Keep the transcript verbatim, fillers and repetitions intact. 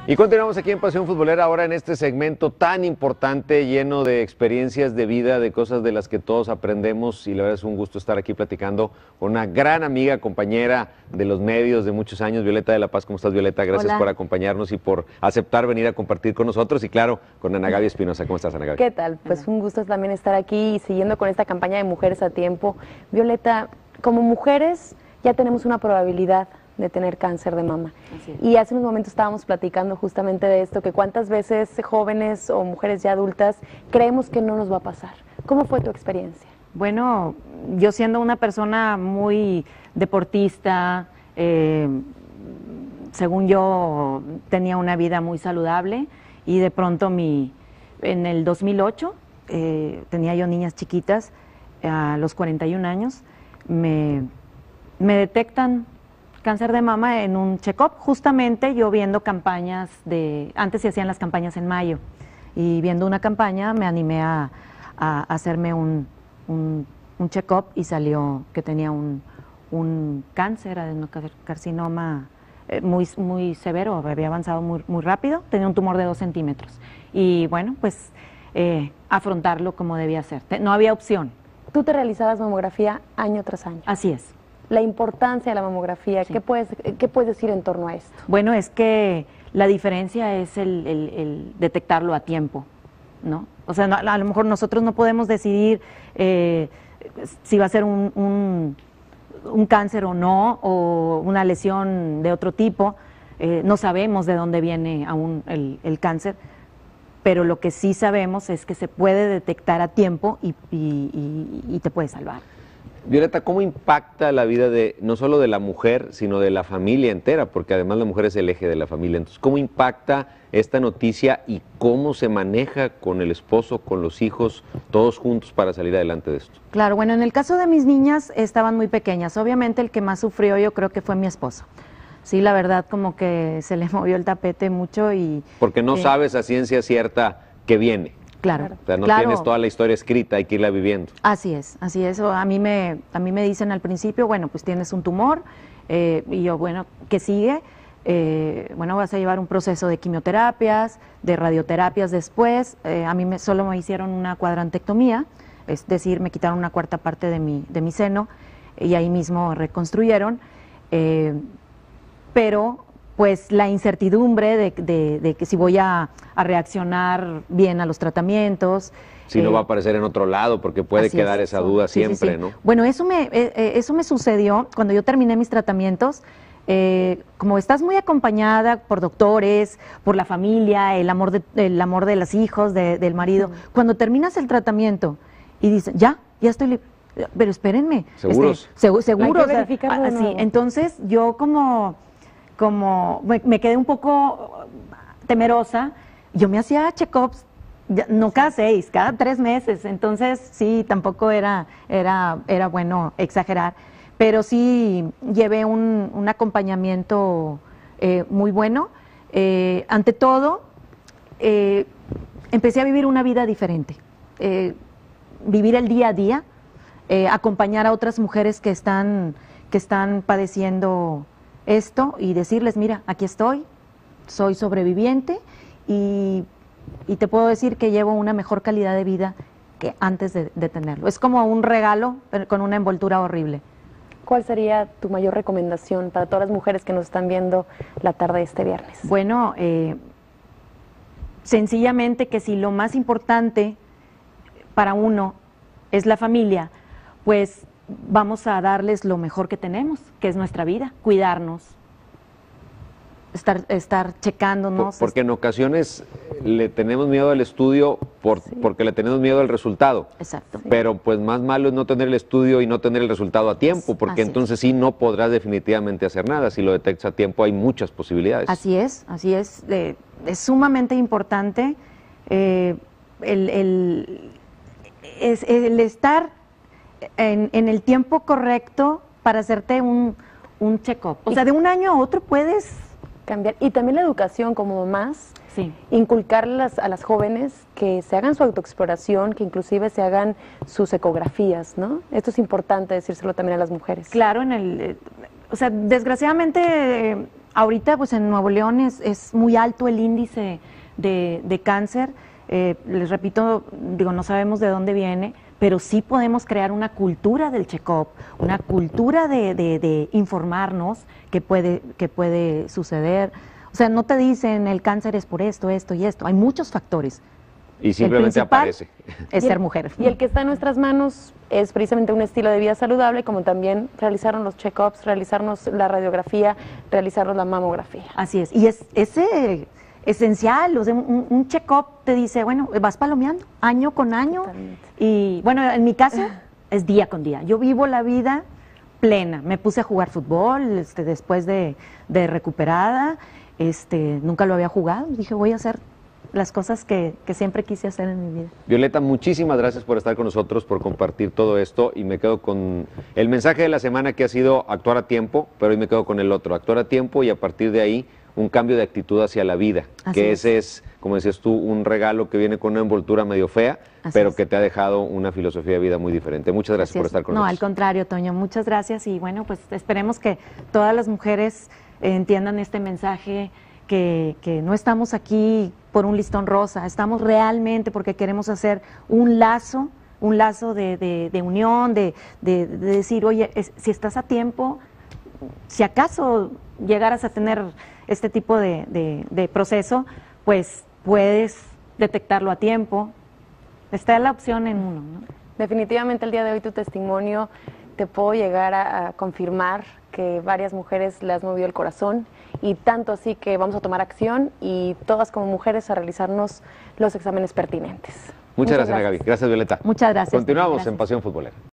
Y continuamos aquí en Pasión Futbolera, ahora en este segmento tan importante, lleno de experiencias de vida, de cosas de las que todos aprendemos, y la verdad es un gusto estar aquí platicando con una gran amiga, compañera de los medios de muchos años, Violeta de la Paz. ¿Cómo estás, Violeta? Gracias Hola. por acompañarnos y por aceptar venir a compartir con nosotros, y claro, con Ana Gaby Espinosa. ¿Cómo estás, Ana Gaby? ¿Qué tal? Pues un gusto también estar aquí y siguiendo con esta campaña de Mujeres a Tiempo. Violeta, como mujeres ya tenemos una probabilidad de tener cáncer de mama. Y hace unos momentos estábamos platicando justamente de esto, que cuántas veces jóvenes o mujeres ya adultas creemos que no nos va a pasar. ¿Cómo fue tu experiencia? Bueno, yo siendo una persona muy deportista, eh, según yo tenía una vida muy saludable, y de pronto mi, en el dos mil ocho, eh, tenía yo niñas chiquitas, a los cuarenta y un años, me, me detectan cáncer de mama en un check-up, justamente yo viendo campañas de, antes se hacían las campañas en mayo, y viendo una campaña me animé a, a hacerme un, un, un check-up, y salió que tenía un, un cáncer, adenocarcinoma eh, muy, muy severo, había avanzado muy, muy rápido, tenía un tumor de dos centímetros, y bueno, pues eh, afrontarlo como debía ser, no había opción. Tú te realizabas mamografía año tras año. Así es. La importancia de la mamografía, sí. ¿qué, puedes, ¿qué puedes decir en torno a esto? Bueno, es que la diferencia es el, el, el detectarlo a tiempo, ¿no? O sea, no, a lo mejor nosotros no podemos decidir eh, si va a ser un, un, un cáncer o no, o una lesión de otro tipo, eh, no sabemos de dónde viene aún el, el cáncer, pero lo que sí sabemos es que se puede detectar a tiempo y, y, y, y te puede salvar. Violeta, ¿cómo impacta la vida de no solo de la mujer, sino de la familia entera? Porque además la mujer es el eje de la familia. Entonces, ¿cómo impacta esta noticia y cómo se maneja con el esposo, con los hijos, todos juntos para salir adelante de esto? Claro, bueno, en el caso de mis niñas estaban muy pequeñas. Obviamente el que más sufrió yo creo que fue mi esposo. Sí, la verdad como que se le movió el tapete mucho y... Porque no eh, sabes a ciencia cierta que viene. Claro, o sea, no claro. tienes toda la historia escrita, hay que irla viviendo. Así es, así es. A mí me, a mí me dicen al principio, bueno, pues tienes un tumor, eh, y yo, bueno, ¿qué sigue? Eh, bueno, vas a llevar un proceso de quimioterapias, de radioterapias después. Eh, a mí me, solo me hicieron una cuadrantectomía, es decir, me quitaron una cuarta parte de mi, de mi seno, y ahí mismo reconstruyeron. Eh, pero pues la incertidumbre de, de, de que si voy a, a reaccionar bien a los tratamientos. Si eh, no va a aparecer en otro lado, porque puede quedar es, esa duda sí, siempre, sí, sí. ¿no? Bueno, eso me, eh, eso me sucedió cuando yo terminé mis tratamientos. Eh, como estás muy acompañada por doctores, por la familia, el amor de, el amor de los hijos, de, del marido, uh-huh. Cuando terminas el tratamiento y dicen, ya, ya estoy libre. Pero espérenme. ¿Seguros? Este, seg seguros. Hay que verificarlo, así, ¿no? Entonces yo como... como me quedé un poco temerosa, yo me hacía check-ups, no cada seis, cada tres meses, entonces sí, tampoco era, era, era bueno exagerar, pero sí llevé un, un acompañamiento eh, muy bueno. Eh, ante todo, eh, empecé a vivir una vida diferente, eh, vivir el día a día, eh, acompañar a otras mujeres que están, que están padeciendo esto y decirles, mira, aquí estoy, soy sobreviviente y, y te puedo decir que llevo una mejor calidad de vida que antes de, de tenerlo. Es como un regalo pero con una envoltura horrible. ¿Cuál sería tu mayor recomendación para todas las mujeres que nos están viendo la tarde de este viernes? Bueno, eh, sencillamente que si lo más importante para uno es la familia, pues vamos a darles lo mejor que tenemos, que es nuestra vida, cuidarnos, estar, estar checándonos. Por, porque en ocasiones le tenemos miedo al estudio por, sí. porque le tenemos miedo al resultado. Exacto. Pero pues más malo es no tener el estudio y no tener el resultado a tiempo, porque así entonces es. sí no podrás definitivamente hacer nada. Si lo detectas a tiempo hay muchas posibilidades. Así es, así es. Eh, es sumamente importante eh, el, el, es, el estar En, en el tiempo correcto para hacerte un, un check-up. O sea, de un año a otro puedes cambiar. Y también la educación como mamás, sí. Inculcarlas a las jóvenes que se hagan su autoexploración, que inclusive se hagan sus ecografías, ¿no? Esto es importante decírselo también a las mujeres. Claro, en el, eh, o sea, desgraciadamente eh, ahorita pues en Nuevo León es, es muy alto el índice de, de cáncer. Eh, les repito, digo, no sabemos de dónde viene, pero sí podemos crear una cultura del check-up, una cultura de, de, de informarnos qué puede, qué puede suceder. O sea, no te dicen el cáncer es por esto, esto y esto. Hay muchos factores. Y simplemente aparece. Es ser mujer. Y el que está en nuestras manos es precisamente un estilo de vida saludable, como también realizarnos los check-ups, realizarnos la radiografía, realizarnos la mamografía. Así es. Y es ese esencial, o sea, un, un check-up te dice, bueno, vas palomeando año con año. Totalmente. Y bueno, en mi caso es día con día. Yo vivo la vida plena. Me puse a jugar fútbol este, después de, de recuperada. Este, nunca lo había jugado. Dije, voy a hacer las cosas que, que siempre quise hacer en mi vida. Violeta, muchísimas gracias por estar con nosotros, por compartir todo esto, y me quedo con el mensaje de la semana, que ha sido actuar a tiempo, pero hoy me quedo con el otro, actuar a tiempo, y a partir de ahí un cambio de actitud hacia la vida. Así que ese es. es, como decías tú, un regalo que viene con una envoltura medio fea, Así pero es. que te ha dejado una filosofía de vida muy diferente. Muchas gracias Así por es. estar con no, nosotros. No, al contrario, Toño, muchas gracias, y bueno, pues esperemos que todas las mujeres eh, entiendan este mensaje, que, que no estamos aquí por un listón rosa, estamos realmente porque queremos hacer un lazo, un lazo de, de, de unión, de, de, de decir, oye, es, si estás a tiempo, si acaso llegaras a tener este tipo de, de, de proceso, pues puedes detectarlo a tiempo. Está la opción en uno, ¿no? Definitivamente el día de hoy tu testimonio te puedo llegar a, a confirmar que varias mujeres le has movido el corazón, y tanto así que vamos a tomar acción, y todas como mujeres a realizarnos los exámenes pertinentes. Muchas, Muchas gracias, gracias, Ana Gaby. Gracias, Violeta. Muchas gracias. Continuamos gracias. en Pasión Futbolera.